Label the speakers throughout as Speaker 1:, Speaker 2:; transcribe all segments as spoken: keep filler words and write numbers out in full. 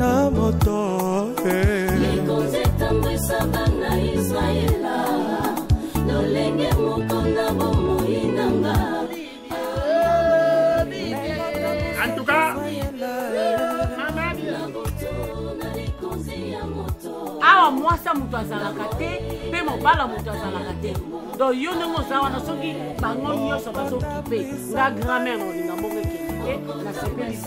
Speaker 1: na moto
Speaker 2: likonzeta mbwisaka na Israela lolenge mokonda bomoyinanga.
Speaker 3: En tout cas,
Speaker 4: awa mwasa mutu azalaka te mpe mobala mutu azalaka te donc yo ndenge oza wana soki bango nyonso bazokipe nga grand-mère olinga mbongo ekende te nasepelisi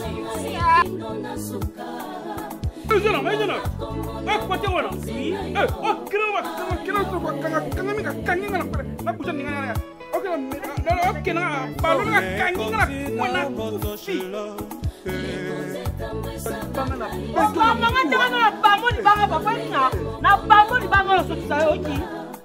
Speaker 3: Zona, vai zona. Eh, pode agora. Eh, oh, kira wa, kira kira tu kanga kanga mi kanga ngana pare. Na puja ninga na. Oke na, na oke na, balu na kanga ngana kwana kufi.
Speaker 4: mama tanga na bamo di banga papa ninga. Na bamo di banga so tsa oki.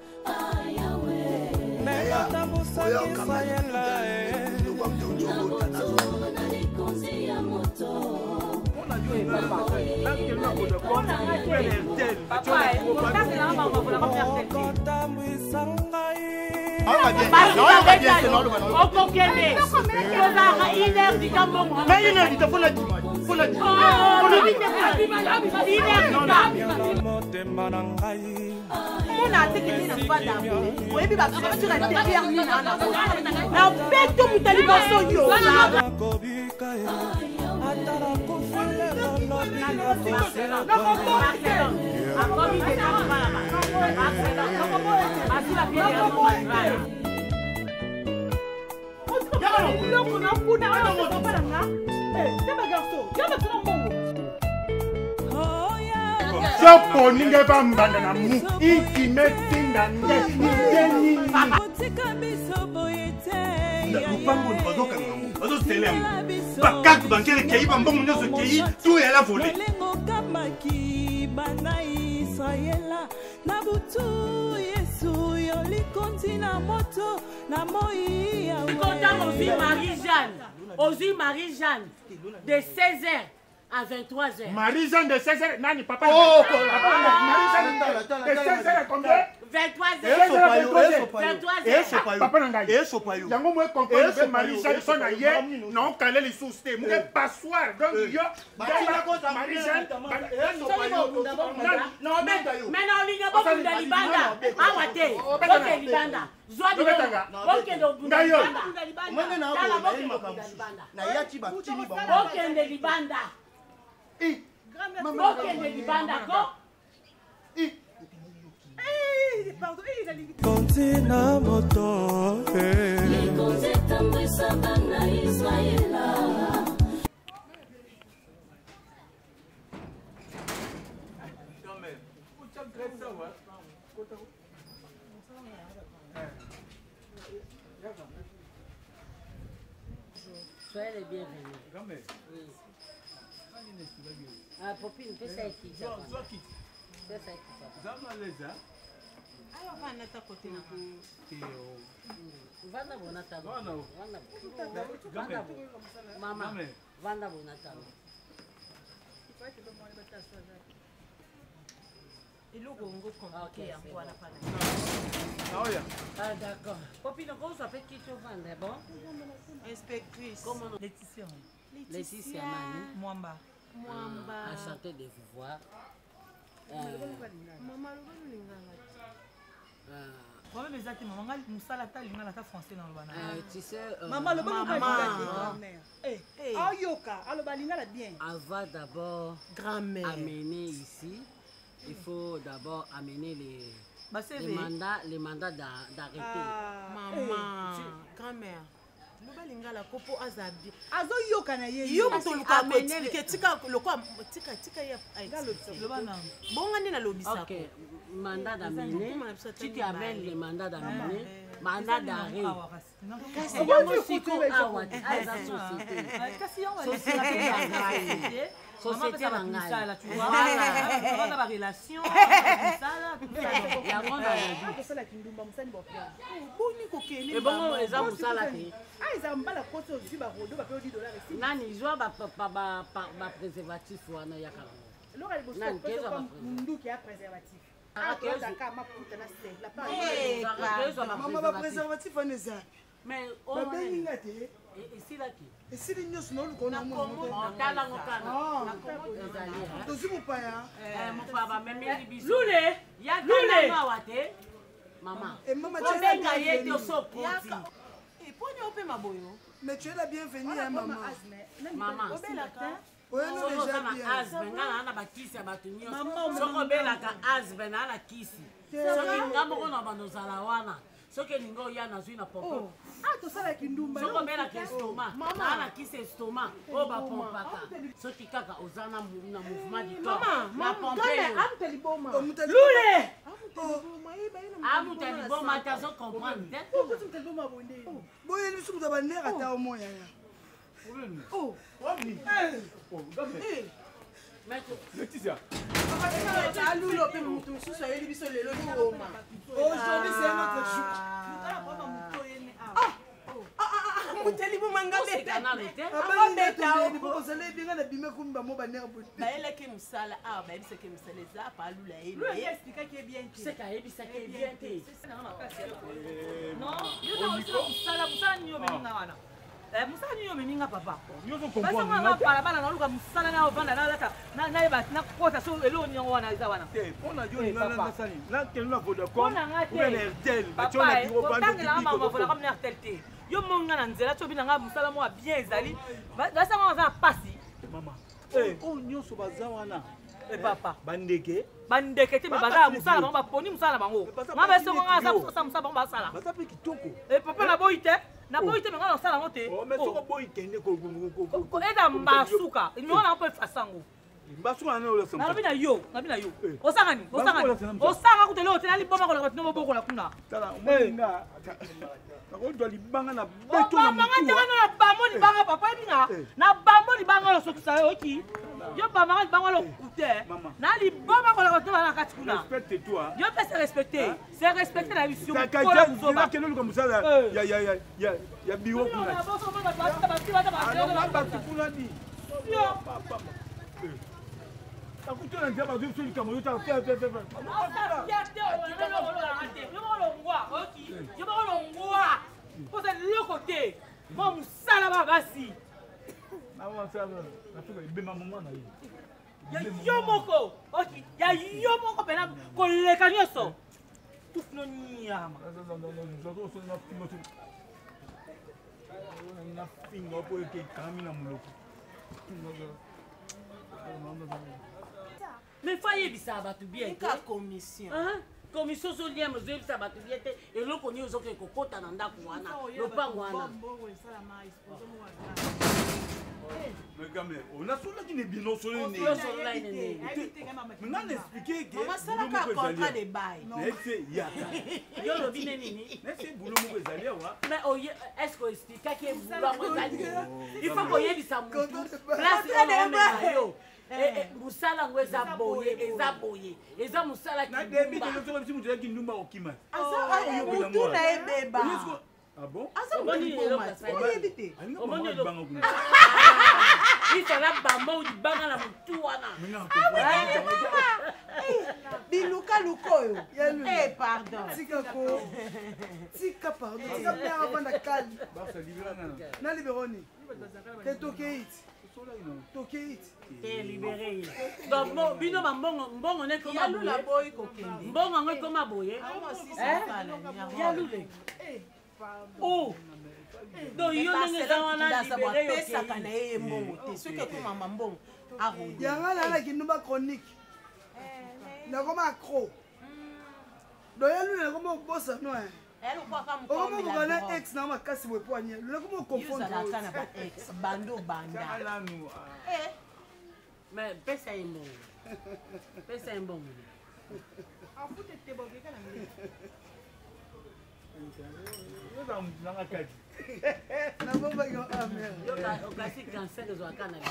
Speaker 3: Sopo ninge bambanda na mu iki metinda ngeni. Lupango ni bazoka ngambo. Bazo selem. Bakatu bankele kei bambongo nyoso kei tout est la volée.
Speaker 2: Bana Israela na butu Yesu yoli kontina moto na moi ya
Speaker 4: Content aussi Marie-Jeanne, aussi Marie-Jeanne de seize heures à vingt-trois heures.
Speaker 3: Marie-Jeanne de seize heures, nani papa. Oh, Marie-Jeanne de seize heures combien?
Speaker 4: vingt-trois heures. vingt-trois heures.
Speaker 3: Papa nangai. Et sopayo. Yango moi comprendre Marie-Jeanne son aye, non calé les sous-sté, moi passoire donc yo. Marie-Jeanne.
Speaker 4: Non mais mais non ligne pas pour de libanda. Awate. Ok libanda. Zwa di. Ok donc pour libanda.
Speaker 5: Mwana na ko na makambo. Na yati ba tini ba.
Speaker 4: Ok de libanda.
Speaker 5: Eh.
Speaker 4: Ok de libanda ko.
Speaker 5: Eh.
Speaker 1: kontina moto
Speaker 2: likonzeta mbwisaka na Israela.
Speaker 4: Soyez les bienvenus. Oui. Ah, Popine, fais ça ici. Fais ça ici. Alors, va à ta côté. Va na bona ta. Va na. Va na. Maman. Va na bona ta. Il logo ngo compliqué en quoi la panne. Ah d'accord. Popine, on s'appelle qui tu vends bon?
Speaker 6: Inspectrice.
Speaker 4: Comment
Speaker 6: Laetitia.
Speaker 4: Laetitia Mani.
Speaker 6: Mwamba.
Speaker 4: Mwamba. Enchanté de vous voir.
Speaker 6: Maman, moi-même, exactement. Maman, Moussala, ta linga la ta français dans le banana.
Speaker 4: Tu sais,
Speaker 6: maman, le
Speaker 4: maman.
Speaker 6: Eh, eh. Oh, yoka, alors balinga la bien.
Speaker 4: Avant d'abord
Speaker 6: grand-mère
Speaker 4: amener ici, il faut d'abord amener les,
Speaker 6: bah,
Speaker 4: les mandats, les mandats d'arrêter.
Speaker 6: Ah,
Speaker 7: maman, eh, grand-mère. Lobalinga la kopo azabi.
Speaker 6: Azo yoka na ye.
Speaker 7: Yo to luka amener ke tika lokwa tika tika ya
Speaker 6: ngalo lobana.
Speaker 7: Bonga ni na lobisa.
Speaker 4: OK. Mandat d'amener. Tu qui amènes les mandats d'amener. Mandat d'arrêt. Kasi yango siko awa. Aza société.
Speaker 6: Kasi yango
Speaker 4: société. Société
Speaker 6: la
Speaker 4: ngai.
Speaker 6: Tu vois. On a la relation. Ça là, tout ça.
Speaker 4: Yango na lobi.
Speaker 6: Ko sala kindumba musani bo pia.
Speaker 7: Boni ko kele.
Speaker 4: E bongo eza musala te.
Speaker 6: Ah, ils ont mbala koto zi ba rodo ba pe dix dollars ici.
Speaker 4: Nani zwa ba ba ba ba préservatif wana yakala.
Speaker 6: Lora liboso ko mundu ki a préservatif. Ah, que ça kama puta na c'est la pas.
Speaker 7: Eh,
Speaker 6: maman ba préservatif on eza.
Speaker 4: Mais
Speaker 6: on ba belinga te.
Speaker 4: esilaki
Speaker 5: esili nyonso naolukona
Speaker 4: otalango kana
Speaker 5: tozi mopaya
Speaker 4: mopaya bamemeli biso
Speaker 2: lule
Speaker 4: yakanangawa te mama obenga ye te osokoti
Speaker 7: poni ope maboyo
Speaker 5: mais tu es la bienvenue hein maman
Speaker 4: mama
Speaker 5: oyeno déjà bien
Speaker 4: asbe nga na na bakisi ya bato nyonso soki obelaka asbe na na kisi soki nga moko na bando ozala wana soki elingi oya nazwi na pompe
Speaker 5: tosalaki ndumba
Speaker 4: soki obelaka estoma na na kisi estoma oyo bapompaka soki kaka oza na mouvement du corps na pompe
Speaker 2: lule
Speaker 4: amuta liboma te azocomprendre te
Speaker 5: boyeli biso moto abanere ata omoyaya
Speaker 3: Laetitia.
Speaker 7: alulo mpe motu mosusu ayeli biso lelo lioma
Speaker 5: aujourd'hui c'est un autre jour
Speaker 7: muteli bomanga
Speaker 5: ozala ebinga na bime komi bamo banere
Speaker 7: bayelaki mosala awa bayebisaki mosala eza pa alula
Speaker 2: musala nini omeminga papa basanga balabala naluka musala na ovanda nalata nayeba nakota so elo nyango wana eza wana otangelanga bamavola comme nertel te yo monga na nzela ti obinanga musala moko bien ezali basanga baza na pasi
Speaker 3: oyo nyonso baza wana
Speaker 2: papa
Speaker 3: bandeke
Speaker 2: bandeke te me baza ya musala bango baponi musala na bango nga baesongonga aza musala bango basala
Speaker 3: baza mpe kitoko
Speaker 2: papa naboyi te naboyi te me nga na osala yango te
Speaker 3: soko boyi kende
Speaker 2: eza mbasuka nyongo nango mpo efasango
Speaker 3: mbasuka nane ola sama
Speaker 2: nalobi na yo nabi na yo osanga ni osanga ni osanga kuta leo te naliboma kola batino bobokola kuna
Speaker 3: tala omonga nakodwa libanga na beto na
Speaker 2: bamanga tanga na bambo libanga papa ebinga na bambo libanga lo sokisa yo ki yo bamanga libanga lo kute na liboma kola batino na kati kuna
Speaker 3: respecte toi
Speaker 2: yo pe se respecter c'est respecter la vision
Speaker 3: kola buzoba keno luka musala ya ya ya ya ya biwo kuna
Speaker 2: na boso manga bata bati bata bata
Speaker 3: bata kuna di yo papa akutana nzia bazo soli kama yo ta fe fe fe fe
Speaker 2: yo bakolongwa poza liloko te mo mosala babasi
Speaker 3: ebema mama na ye
Speaker 2: ya yo moko ya yo moko mpena koleka nyonso tufino nyama
Speaker 3: na finga po ekekami na moloko
Speaker 4: mais fa yebisa bato bien
Speaker 7: ka commission
Speaker 4: commission zoliema ozoyebisa bato bien te eloko nini ozoke kokota na ndako wana lopango wana
Speaker 3: onasolaki na bino solo nga na explike ke
Speaker 7: masalaka contrat de bail
Speaker 3: nete yaka
Speaker 4: yo lobi ne nini
Speaker 3: nete bulo moko ezali awa
Speaker 4: mais est ce que oexplikaki ebulu yango ezali il faut koyebisa mutu place oomena yo musala yango eza boye eza boye eza musala
Speaker 3: kimutuaki ndumba okima
Speaker 7: mutu na ebeba
Speaker 4: isala bamba olibanga na motu wana
Speaker 7: bilukaluka oyo pardon
Speaker 5: tika pardon tika bien avanda kali na liberoni ke tokeiti tokeiti
Speaker 4: te libere donc bino bambongo mbongo ne koma
Speaker 7: yalula boyi kokende
Speaker 4: mbongo yango ekoma boye yalule oh donc yo ndenge eza wana libere
Speaker 7: yopesaka na ye mbongo te soki ekomama mbongo arodi
Speaker 5: yanga nalaki ndumba chronique nakoma accro donc yalule nakoma obosa no okomokaka na ex na makasi boye po anye nakoma oconfondreozalaka
Speaker 7: na baex bando banda
Speaker 4: mais pesa ye mbongo pesa ye mbongo okasi cancer ezwaka na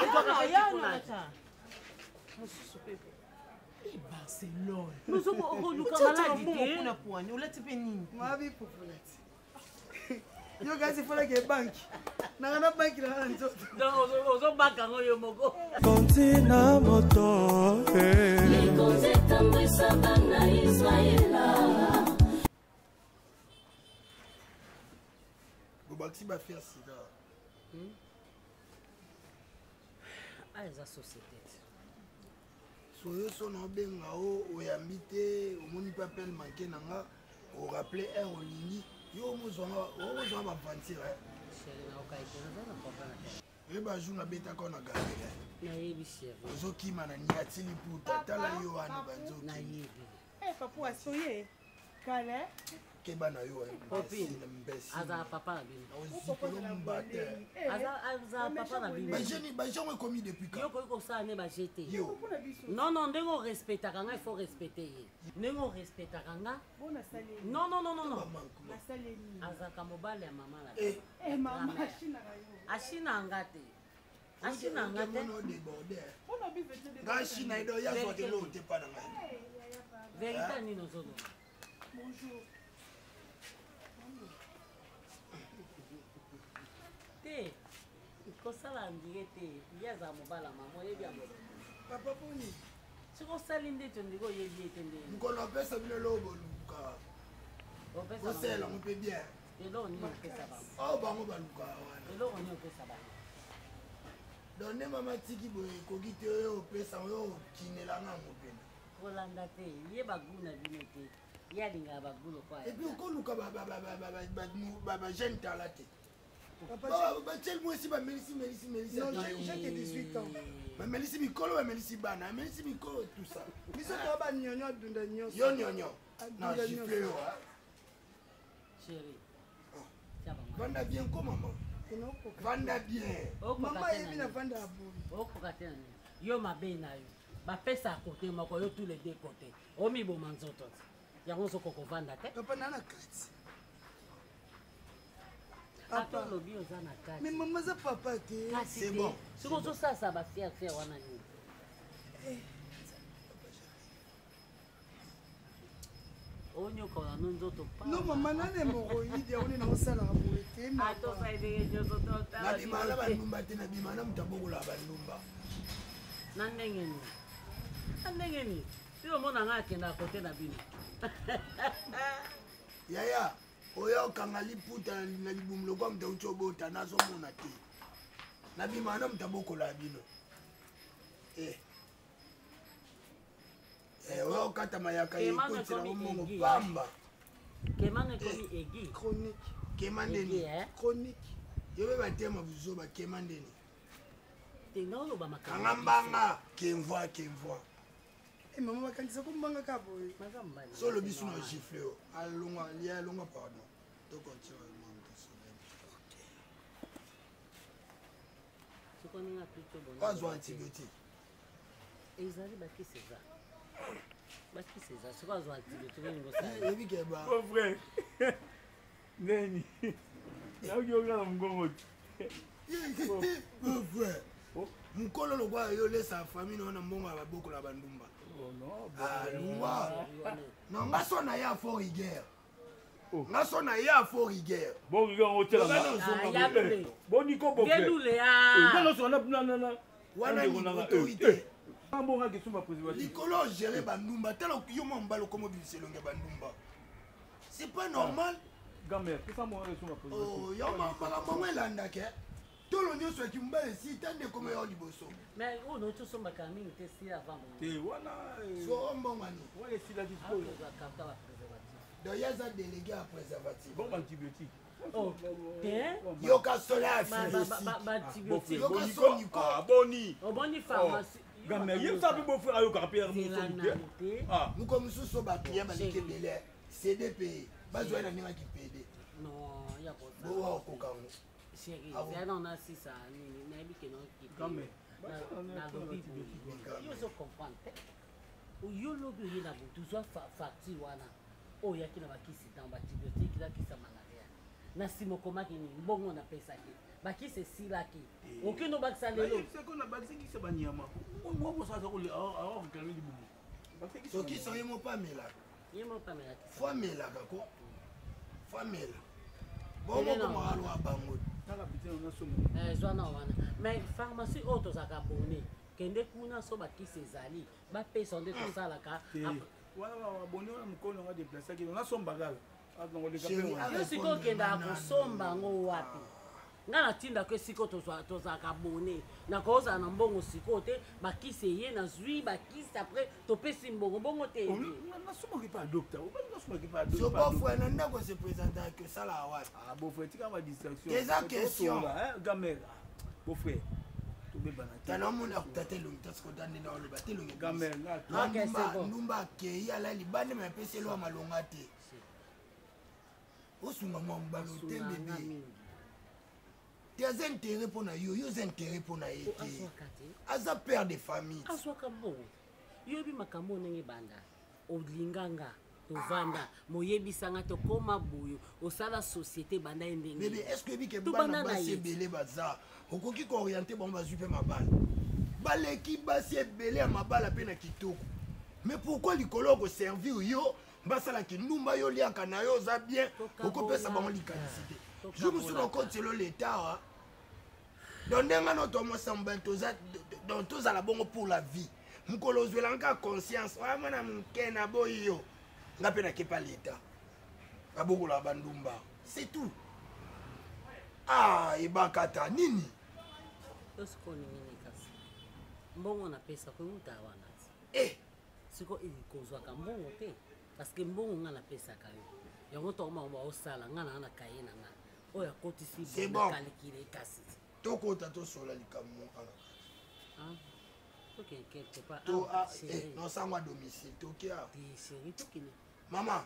Speaker 7: mosusu pe barcelone
Speaker 4: oluka maladi te
Speaker 7: kuna poani olati mpe nini
Speaker 5: mabi populati yo kasi folaki ebanki nanga na banki nanga na nzoto
Speaker 4: ozobaka yango yo moko
Speaker 1: kontina moto
Speaker 8: likonzetambwisaka na israela
Speaker 5: bobakisi bafia sida
Speaker 4: Ah, eza société.
Speaker 5: Soyo son benga o oyambite omoni papel manqué nanga o rappeler un olingi yo mozonga o mozonga ba vantir hein.
Speaker 4: Chérie na okaite na na papa na.
Speaker 5: Et ba jouna beta ko na galerie.
Speaker 4: Na yebi chérie.
Speaker 5: Ozoki mana niatili puta tala yo ana banzo.
Speaker 4: Na yebi.
Speaker 6: Eh papa asoye. Kale.
Speaker 5: Keba na yo
Speaker 4: Popi. Aza papa na bino.
Speaker 5: Ozikolo mbate.
Speaker 4: Aza aza papa na bino.
Speaker 5: Ba jeni ba jeni commis depuis quand?
Speaker 4: Yo ko ko sa ne ba jeter.
Speaker 5: Yo.
Speaker 4: Non non ndengo respecta kanga il faut respecter ye. Ndengo respecta kanga.
Speaker 6: Bona sali.
Speaker 4: Non non non non non.
Speaker 6: Na sali ni.
Speaker 4: Aza ka mobile ya mama la.
Speaker 5: Eh
Speaker 6: eh mama ashina kayo.
Speaker 4: Ashina ngate. Ashina ngate.
Speaker 5: No déborder.
Speaker 6: Bona bivete de.
Speaker 5: Ga shina ido ya zo de lo te pa na ngai.
Speaker 4: Vérité ni no zono.
Speaker 6: Bonjour.
Speaker 4: Te. Kosala ndike te. Yaza mobala mama yebi amo.
Speaker 5: Papa poni.
Speaker 4: Siko sali ndete ndiko yebi etende.
Speaker 5: Nkolo pesa bino lo boluka.
Speaker 4: Opesa.
Speaker 5: Osela mo pe bien.
Speaker 4: Elo ni opesa ba.
Speaker 5: Oh bango baluka wana.
Speaker 4: Elo ni opesa ba.
Speaker 5: Donne mama tiki boye kokite oyo opesa oyo kinelanga mopena.
Speaker 4: Kolanda te. Ye baguna bino te. Yalinga bagulo kwa.
Speaker 5: Et puis okoluka ba ba ba ba ba ba ba jeune talate. Papa, bah tiens moi aussi bah Mélissi Mélissi Mélissi.
Speaker 6: Non, j'ai que dix-huit ans.
Speaker 5: Bah Mélissi Mikolo et Mélissi Bana, Mélissi Mikolo tout ça.
Speaker 6: Mais ça toi bah nyonyo dunda nyonso.
Speaker 5: Yo nyonyo. Non, gifle yo.
Speaker 4: Chérie.
Speaker 5: Vanda bien quoi maman? Vanda bien.
Speaker 6: Maman yebi na vanda abou.
Speaker 4: Okoka te yo mabe na yo. Ba pesa à côté moko yo tous les deux côtés. Omi bo manzoto. Yango soko ko vanda te.
Speaker 6: Papa nana kati.
Speaker 4: Papa lobi ozana kati.
Speaker 6: Mais maman za papa te.
Speaker 5: C'est bon.
Speaker 4: Siko zo ça ça ba fier fier wana ni.
Speaker 6: Eh.
Speaker 4: Onyo ko na nzoto pa.
Speaker 6: Non maman nane moroide oni na osala boete.
Speaker 4: Ato sa ide nyoso to ta.
Speaker 5: Na bimala ba ndumba te na bimala mtabogula ba ndumba.
Speaker 4: Na ndenge ni. Na ndenge ni. Sio mona ngake na kote na bino.
Speaker 5: Yaya, oyo kangali puta na libumlo kwa mtaucho bota nazo mona te. Na bimala mtabokola bino. Eh. Eh, oyo kata mayaka yiko tira mo pamba.
Speaker 4: Kemane komi egi.
Speaker 6: Chronique.
Speaker 5: Kemandeni.
Speaker 6: Chronique.
Speaker 5: Yobe batema buzo ba kemandeni.
Speaker 4: Tengalo ba makanga.
Speaker 5: Kangambanga kenvoa kenvoa.
Speaker 6: Eh maman bakandisa kumbanga ka boy.
Speaker 5: Solo bisu na gifle yo. Alonga lia longa pardon. To continue maman to soleil.
Speaker 4: Siko ninga plutôt bon.
Speaker 5: Pas zo antibiotique.
Speaker 4: Ezali baki César. Baki César, siko zo antibiotique ngo sa.
Speaker 5: Ebi ke ba.
Speaker 3: Mon frère. Neni. Ya uyo ngala mgongo.
Speaker 5: Mon frère. Mukolo lo kwa yo lesa famille na mbongo ya baboko la bandumba.
Speaker 3: Oh non.
Speaker 5: Ah, lwa. Non, ngaso na ya for rigueur. Ngaso na ya for rigueur.
Speaker 3: Bon riga hôtel
Speaker 4: là.
Speaker 3: Bon niko bon frère.
Speaker 4: Gelule ah.
Speaker 3: Non non non non non.
Speaker 5: Wana ni autorité.
Speaker 3: Bon nga kesuma président.
Speaker 5: Likolo gérer bandumba telo yo mo mbalo comme biselonge bandumba. C'est pas normal.
Speaker 3: Gamer, que ça moi kesuma président.
Speaker 5: Oh, yo ma mama mama landa ke. Tolo nyoso ki mbale si tande comme yo liboso.
Speaker 4: Mais on no to somba kami te si avant.
Speaker 3: Te wana.
Speaker 5: So mbongani.
Speaker 3: Ouais, si la dispo.
Speaker 5: Donc il y a des délégués à préservatif.
Speaker 3: Bon antibiotique.
Speaker 4: Oh, te?
Speaker 5: Yo ka sola
Speaker 4: Ba ba ba antibiotique.
Speaker 5: Yo ka soni ko.
Speaker 3: Ah boni.
Speaker 4: O boni pharmacie.
Speaker 3: Gamer, yem sa bi bon frère ayo ka père mo so.
Speaker 5: Ah, nous comme sous so ba client ba leke belé. C D P. Ba zo na ninga ki P D.
Speaker 4: Non, ya ko ça.
Speaker 5: Bo wa ko kango.
Speaker 4: Chérie, c'est non na si ça ni na bi ke non ki.
Speaker 3: Gamer.
Speaker 4: Na lobi. Yo so comprendre. O yo lobi ye na bo tu so facture wana. O ya kina bakisi dans antibiotique la ki sa malaria. Na simo komaki ni mbongo na pesa ki. Baki se sila ki. Okino bakisa lelo.
Speaker 3: C'est qu'on a bakisi ki se banyama. On mo ça ça ko le ah ah kalmi di bubu.
Speaker 5: So ki so yemo pa mela.
Speaker 4: Yemo pa mela.
Speaker 5: Fo mela kako. Fo mela. Bon mo ko mahalo abango.
Speaker 3: Tala pitino na somo.
Speaker 4: Eh zwana wana. Mais pharmacie auto zaka bone. Kende kuna so bakisi ezali. Ba pesa onde to sala ka.
Speaker 3: Wala bone wana mkono nga déplacer ki na somba gala.
Speaker 4: Yo siko kenda kosomba ngo wapi. nga natindaka esiko tozalaka abone nakozala na mbongo sikoyo te bakisi eye nazwi bakisi apres topesi mbongo mbongo te
Speaker 3: nasomaki mpe adocteur nasomaki mpe
Speaker 5: so bofre na ndako se présentaki osala awapi
Speaker 3: bofre tika ma distraction
Speaker 5: eza question
Speaker 3: gamere bofre tobebana
Speaker 5: tanamona akuta te elongi tasikoda ndenda oloba te elongi
Speaker 3: gamere
Speaker 5: ndumba akei ala libande me apesi elwa malonga te osunga mwa mobalo te bebe te aza intérêt mpo na yo yo oza intérêt mpo na ye te aza père de famille
Speaker 4: azwaka mbongo yoyebi makambo ndenge banda olinganga tovanda moyebisanga tokóma boyo osala société banda ye ndenge
Speaker 5: bebe est ce que ebike bana basi ebele baza okoki kooriente bango bazwi mpe mabala baleki basi ebele ya mabala mpe na kitoko mais pourquoi likolo okoservir yo basalaki ndumba yo liaka na yo oza bien okopesa bango likanisité je mosusu okotelo l'état donc ndenge no tomosamba tozala bongo pour la vie mokolo ozwelanga conscience oya mwana moke na boyi yo nga mpe nakepa l'état nabokola bandumba c'est tout ah ebakata nini
Speaker 4: osikoninini kasi mbongo napesa koyuta wana
Speaker 5: eh
Speaker 4: siko kozwaka mbongo te parce que mbongo nga napesaka yo yango tokomaka osala nga na nga na kaye na nga oyo akotisi kalikile kasi
Speaker 5: tokota tosola likambo ana nosangwa domicile tokia mama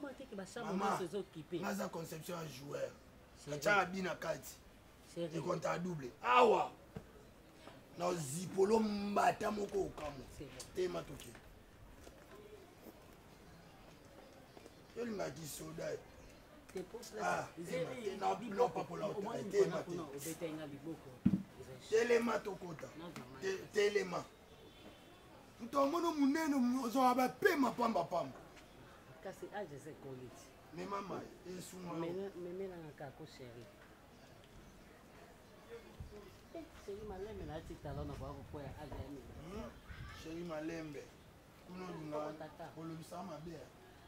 Speaker 5: naza conception ya joueur atiaka bina kati ekonta ya double awa na zipolo mbata moko okamo tema toki olingaki soda telema tokota telema ntomona munene ozwa bapema pambapamba
Speaker 4: kasi age esekoliti
Speaker 5: me mama esunga
Speaker 4: memelanga kako sheri sheri malembe nati talo na bakokoya age yami
Speaker 5: sheri malembe kuna olinga olobisaka mabe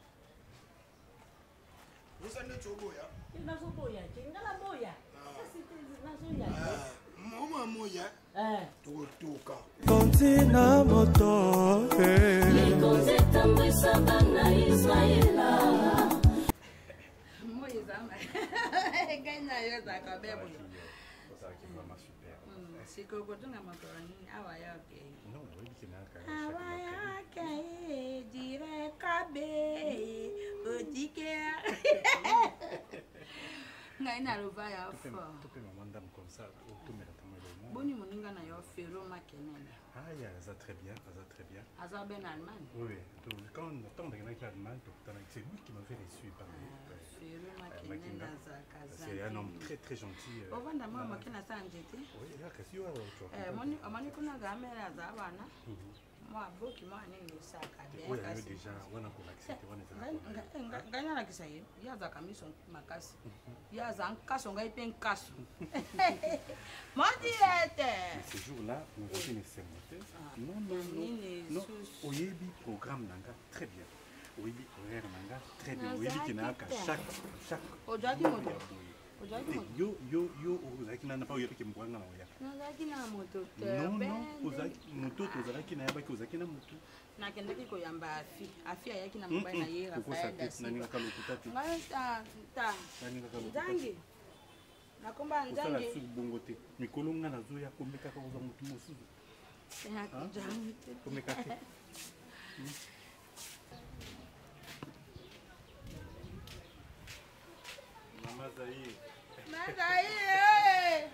Speaker 5: Vous allez au boya.
Speaker 4: Il n'a pas boya. Il n'a pas boya.
Speaker 5: Maman moya.
Speaker 4: Eh.
Speaker 5: Totoka.
Speaker 1: Kontina moto.
Speaker 8: Les concepts de Savana Israël.
Speaker 6: Moi zama. Ganya yo za kabebo.
Speaker 3: Ça qui est vraiment super.
Speaker 6: Siko kotunga matorani awa yake.
Speaker 3: Non, oui, qui n'a qu'à.
Speaker 6: Awa yake dire kabe. Odike. Ngai na ruva ya fa.
Speaker 3: Tu peux me mandam comme ça, tu me l'attends le
Speaker 6: Boni moninga na yo fero makenene.
Speaker 3: Ah, ça très bien, ça très bien.
Speaker 6: Aza ben Allemagne.
Speaker 3: Oui, donc quand on tombe dans l'Allemagne, c'est lui qui m'a fait les suies par
Speaker 6: Fero makenene za kaza.
Speaker 3: C'est un homme très très gentil.
Speaker 6: O vanda mama makena sa njeti.
Speaker 3: Oui, là qu'est-ce que tu as?
Speaker 6: Eh, moni amani kuna gamela za bana. Moi boki moi nini saka bien
Speaker 3: kasi. Oui, déjà, on a accepté, on est
Speaker 6: nganya na kisaye ya za kamiso makasi ya za nkaso ngai pe nkaso mandi ete
Speaker 3: ce jour-là nous avons une cérémonie non non non non oyebi programme nanga très bien oyebi horaire nanga très bien oyebi kinaka chaque chaque
Speaker 6: ojaki moto
Speaker 3: yo yo yo ozaki nana pa oyebi kimbwanga na oya
Speaker 6: nazaki na moto te
Speaker 3: non non ozaki moto tozalaki na yabaki ozaki na moto
Speaker 6: nakendaki koyamba afi afi ayaki na mobali na ye Rafael Nzangi nakomba Nzangi
Speaker 3: bongo te mikolo nga nazoya komeka ka koza motu mosusu komeka te mama Zaïe
Speaker 6: mama Zaïe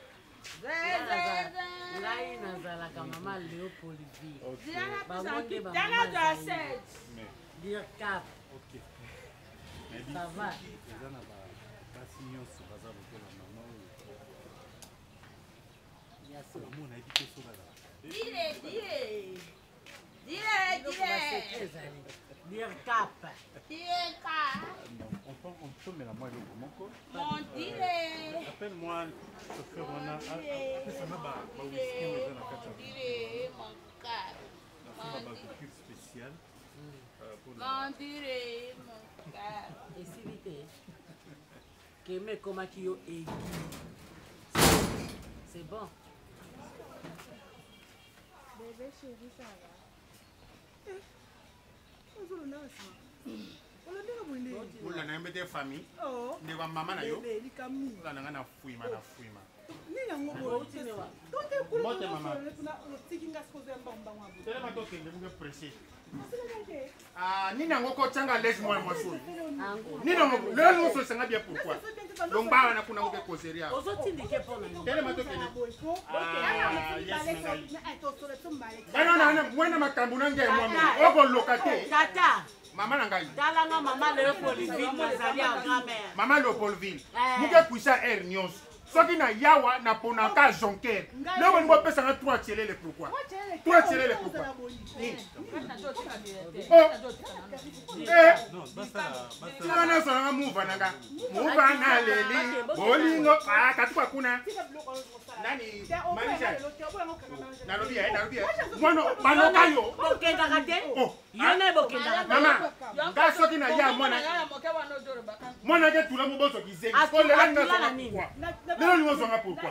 Speaker 4: ngai nazalaka mama Léopold vie
Speaker 6: bangonde bamama
Speaker 4: dire cap ça va
Speaker 3: eza na basi nyonso baza lokola mama oyo omona yebi te so bazala
Speaker 6: dire dire dire dire
Speaker 4: dire cap
Speaker 6: dire cap
Speaker 3: on peut mettre la moi le moko
Speaker 6: mon dire
Speaker 3: appelle-moi chauffeur on a ça m'a ba ba whisky mais dans la carte
Speaker 6: dire mon cap
Speaker 3: on a ba cube spécial pour
Speaker 6: mon dire mon cap
Speaker 4: esilite keme komaki yo egi C'est bon.
Speaker 5: Bébé chérie, ça va?
Speaker 9: Ola na mbete famille.
Speaker 5: Oh.
Speaker 9: Ne wa mama na yo.
Speaker 5: Bébé, likamu.
Speaker 9: Ola na ngana fuima na fuima.
Speaker 5: Ni yango bo. Tonte kule.
Speaker 9: Mote mama.
Speaker 5: Tikinga skoze mbamba ngabo.
Speaker 9: Tele ma toke nge pressé. Ah, ni nango ko tanga laisse moi moi so. Ni nango le no so sanga bien pourquoi. Lomba na kuna ngoke koseria.
Speaker 4: Ozotindike pona.
Speaker 9: Tele ma toke ne.
Speaker 5: Ah,
Speaker 9: yes ngai. Bana na na mwana makambu na ngai moi. Oko lokate.
Speaker 4: Tata.
Speaker 9: Mama na ngai.
Speaker 4: Tala nga mama Léopoldville nazali ya grand-mère.
Speaker 9: Mama Léopoldville. Muke kuisa er nyonso. Soki na yawa na ponaka jonker. Leo ngo pesa na trois tiele le pourquoi. Trois tiele le pourquoi. Oh. Eh. Non, basta basta. Sana sana move nanga. Move na leli. Bolingo ah katuka kuna. Nani? Manisha. Nalobi eh nalobi eh. Mwana manoka yo.
Speaker 4: Bokenda kate. Oh. Yone bokenda.
Speaker 9: Mama. Nga soki na ya mwana. Mwana ke tula muboso kizeki. Ko le langa sana pourquoi. Lelo ni wozonga pourquoi.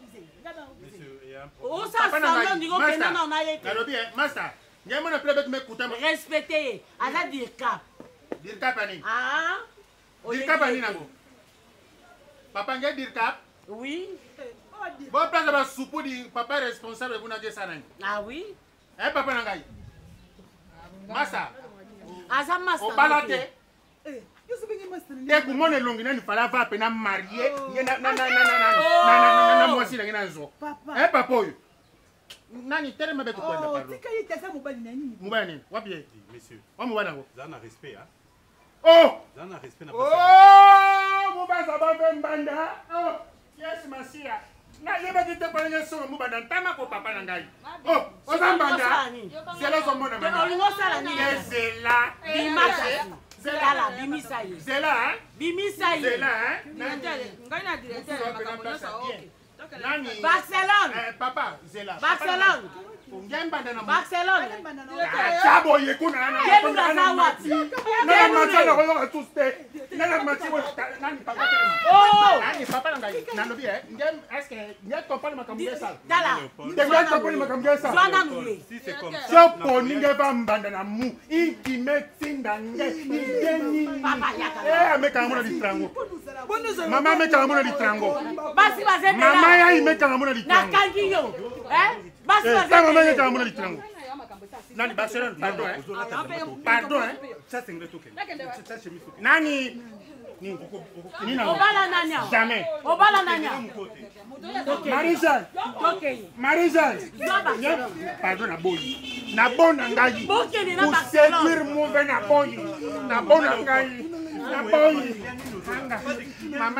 Speaker 4: O sa salon ndiko kenda na na yeke.
Speaker 9: Nalobi eh master. Ngai mwana plebek me kuta.
Speaker 4: Respecter. Ala dirka.
Speaker 9: Dirka pani.
Speaker 4: Ah.
Speaker 9: Dirka pani nango. Papa ngai dirka.
Speaker 4: Oui.
Speaker 9: Bon place ba supu di papa responsable kuna ke sana.
Speaker 4: Ah oui.
Speaker 9: Eh papa nangai. Masa.
Speaker 4: Asa master.
Speaker 9: O balate. Eh, yusu bingi master. Te ku mone longi na ni fala va pe na marié. Na na na na na na na na mwasi na ngina nzo. Eh papa oyo. Nani tere mabe ko kwenda pardon.
Speaker 5: Tika yitesa mobali nani?
Speaker 9: Mobali nani? Wapi
Speaker 10: monsieur.
Speaker 9: Wa mobali ngo.
Speaker 10: Zana respect hein.
Speaker 9: Oh!
Speaker 10: Zana respect na
Speaker 9: pas. Oh! Mobali ba ba mbanda. Oh! Yes masia. Na yeba kite kwa nge so mobali ntama ko papa na ngai. Oh! Ozambanda. Zela zo mona mama.
Speaker 4: Olingo sala ni.
Speaker 9: Zela.
Speaker 4: Bimasa. Zela bimisa yi.
Speaker 9: Zela hein?
Speaker 4: Bimisa yi.
Speaker 9: Zela hein?
Speaker 6: Ngai na directeur makambo sa okay.
Speaker 9: Nani?
Speaker 4: Barcelone.
Speaker 9: Eh papa, Zela.
Speaker 4: Barcelone.
Speaker 9: Ungemba ndana mu.
Speaker 4: Barcelone.
Speaker 9: Chabo yekuna na.
Speaker 4: Kelu na zawati.
Speaker 9: Nana machana ko yo tuste. Nana machiwo nani papa tena.
Speaker 4: Oh!
Speaker 9: Nani papa na ngai. Nalobi eh. Ngem est-ce que ngem compare makambo yesa.
Speaker 4: Dala.
Speaker 9: Ngem compare makambo yesa.
Speaker 4: Zwana mwe.
Speaker 10: Si c'est comme ça.
Speaker 9: Chopo ninge ba mbanda na mu. Intime tinda nge. Ngeni.
Speaker 4: Papa yaka.
Speaker 9: Eh ameka mona ditrango. Mama ameka mona ditrango.
Speaker 4: Basi bazende.
Speaker 9: Mama ya imeka mona ditrango.
Speaker 4: Na kangi yo. Eh? Basi
Speaker 9: bazende.
Speaker 4: Mama
Speaker 9: ameka mona ditrango. Nani Barcelone, pardon hein. Pardon hein.
Speaker 10: Ça c'est ngreto ken. Ça c'est mi foot.
Speaker 9: Nani ni ni na.
Speaker 4: Obala nanya.
Speaker 9: Jamais.
Speaker 4: Obala nanya.
Speaker 9: Marie-Jeanne.
Speaker 4: OK.
Speaker 9: Marie-Jeanne. Pardon na boyi. Na bona ngai.
Speaker 4: Bokene na
Speaker 9: Barcelone. Séduire move na boyi. Na bona ngai. Na boyi. Anga. Mama.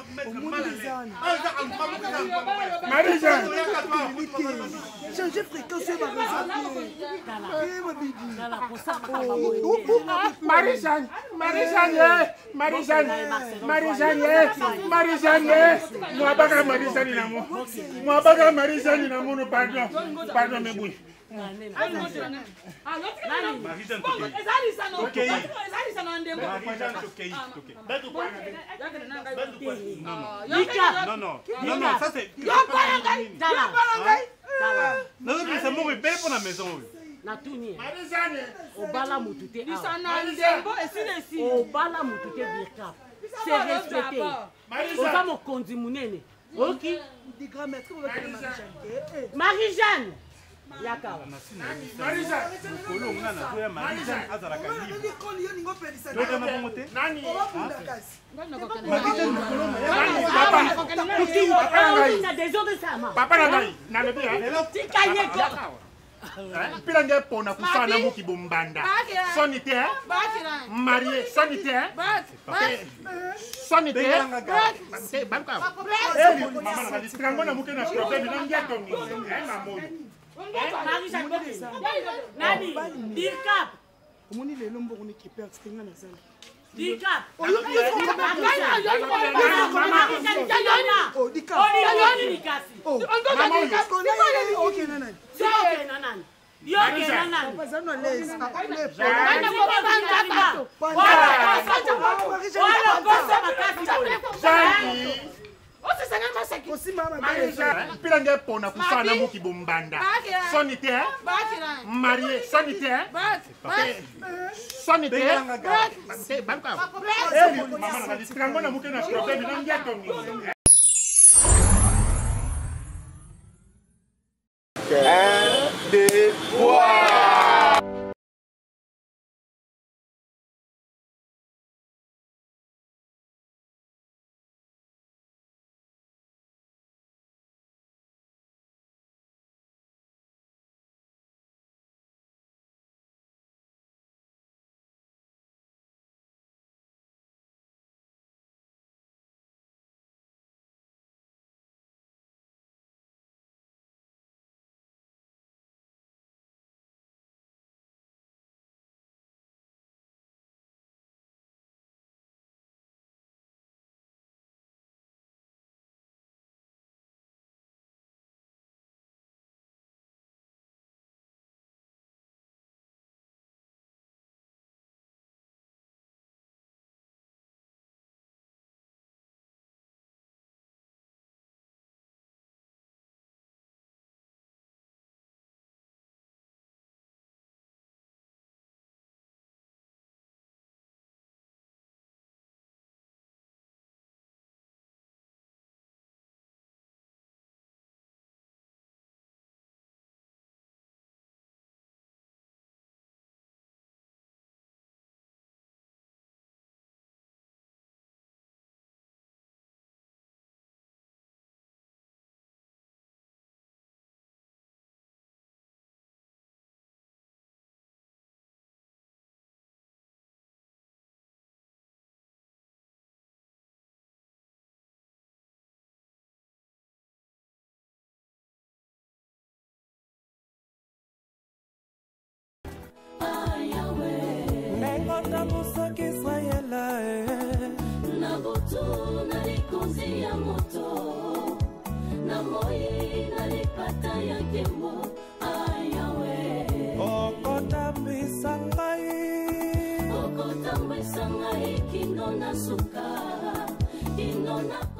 Speaker 9: Marie-Jeanne.
Speaker 5: Changer fréquence sur ma raison.
Speaker 9: Marie-Jeanne, Marie-Jeanne, Marie-Jeanne, Marie-Jeanne, Marie-Jeanne, moi pas Marie-Jeanne na mo, moi pas Marie-Jeanne na mo, pardon, pardon me boui.
Speaker 10: Marie-Jeanne OK. Marie-Jeanne OK. Non non. Non non. Non non, ça c'est non, non, c'est mon bébé pour la maison.
Speaker 4: Na tuni.
Speaker 9: Marie-Jeanne.
Speaker 4: Obala mutute.
Speaker 6: Lisana ndembo esine si.
Speaker 4: Obala mutute birka. C'est respecté. Oza mokonzi munene. OK.
Speaker 5: Di grand-mère, comment va Marie-Jeanne?
Speaker 4: Marie-Jeanne. Yaka.
Speaker 9: Marie-Jeanne.
Speaker 10: Kolo ngana to ya Marie-Jeanne azala ka libre.
Speaker 5: Ni ko ni ngo pelisa.
Speaker 10: Donc na bongote.
Speaker 9: Nani?
Speaker 10: Marie-Jeanne kolo
Speaker 9: Nani papa.
Speaker 4: Papa ngai. Na désordre sama.
Speaker 9: Papa ngai. Na lebi ha.
Speaker 4: Tikanye ko.
Speaker 9: Pila nge pona kufana muki bombanda. Sonité hein? Marié, sonité hein? Sonité. Banka. Eh mama na ditrango na muke na problème na ngeto ni. Eh mamoyo.
Speaker 4: Marie-Jeanne boke. Nani? Dirkap.
Speaker 5: Omoni lelo mboko ni kiper tsinga na sana.
Speaker 4: Dirkap.
Speaker 5: Oyo yo
Speaker 4: Marie-Jeanne Jayona.
Speaker 5: Oh dika.
Speaker 4: Oni ni kasi.
Speaker 5: Oh. Mama yo. OK nana.
Speaker 4: Yo ke nana. Yo ke nana.
Speaker 5: Bazano les.
Speaker 4: Ana ko banga. Wala ko sa makasi.
Speaker 9: Jani.
Speaker 6: Ose sanga masaki.
Speaker 9: mpila nge pona kusana muki bombanda sanitaire marié sanitaire sanitaire mama na district ngona muke na problème na ngiato ni un deux trois
Speaker 1: Namusaki Israela
Speaker 8: na butu na likonzi ya moto na moi na lipata ya kembo ayawe
Speaker 1: okotambisa ngai
Speaker 8: okotambisa ngai kino na suka kino na